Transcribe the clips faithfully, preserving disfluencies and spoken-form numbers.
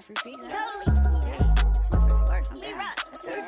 free free. Totally. Yeah. Swerve, swerve. I'm there. Surf.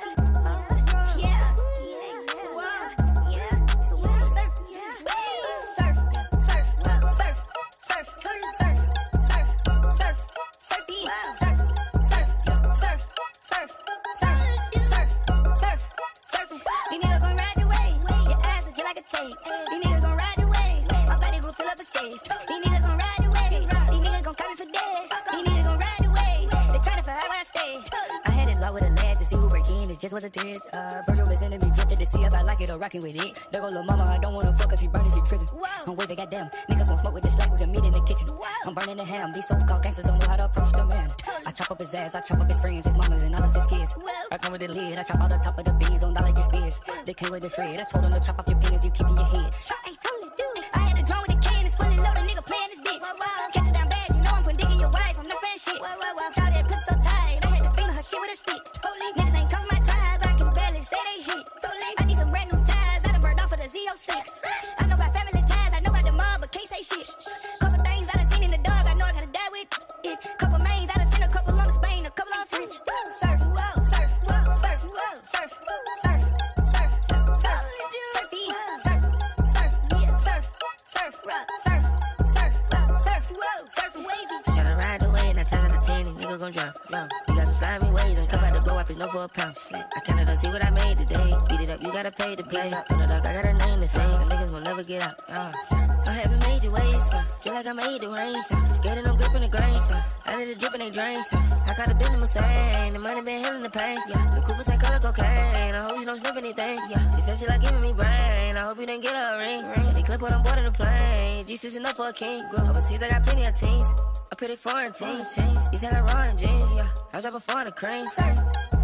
Yeah. Yeah. Wow. Yeah. So we surf. Yeah. Surf. Surf. Surf. Surf. Totally. Surf. Surf. Surf. Surfy. Surf. Surf. Surf. Surf. Surf. Surf. Surf. Surfing. These niggas gon' ride the wave. Your ass is just like a tape. These niggas gon' ride the wave. My body gon' fill up a safe. These niggas gon' ride the wave. These niggas gon' call me for days. These niggas gon' ride the wave. They tryna figure out where I stay. I had it low with a lad to see who break in. It just was a test. Uh, Virgil was sending me drifted to see if I like it or rockin' with it. There go little mama, I don't wanna fuck her, she burning, she trippin'. I'm waving, goddamn. Niggas won't smoke with this like we can meet in the kitchen. I'm burning the ham. These so-called gangsters don't know how to approach the man. I chop up his ass, I chop up his friends, his mamas, and all of his kids. I come with the lid, I chop out the top of the beans on dollar just beers. They came with the shred, I told them to chop off your penis, you keep in your head. I ain't totally do it. I had a drum with a can, it's fully loaded, nigga playing this bitch. Catch it down bad, you know I'm putting dick in your wife, I'm not spending shit. Shout that pussy so tight, I had to finger her shit with a stick. Niggas ain't come from my tribe, I can barely say they hit. I need some brand new ties, I done burned off of the Z oh six. I know about family ties, I know about the mob, but can't say shit. Couple things I done seen in the dog, I know I gotta die with it. Couple mains, I done seen a couple on Spain, a couple on French. Surf, whoa, surf, whoa, surf, whoa, surf, surf, surf, surf, surfy, surf, surf, yeah, surf, surf, surf, surf, surf, whoa, surf, wavy. Tryna ride the wave, now ten out of ten, these niggas gon' drop, drop. You got some slimy waves, and come out the blow up, it's no for a pound. I kinda don't see what I made today. Beat it up, you gotta pay to play. In the dark, I got a name to say. The niggas will never get out. Uh, I haven't made your ways, uh, feel like I made the rain. Uh, skating, I'm gripping the grains. Uh, I let it drip and they drain. Uh, I caught a been in Mustang, the money been healing the pain. Yeah, the Coopers ain't color cocaine. I hope you don't sniff anything. Yeah, she said she like giving me brain. I hope you didn't get her a ring. ring. They clip what I'm board in the plane. G six enough for a king. Overseas, I got plenty of teams. I pretty foreign teams. These ain't like raw and jeans. Yeah, I drop a four in the cream.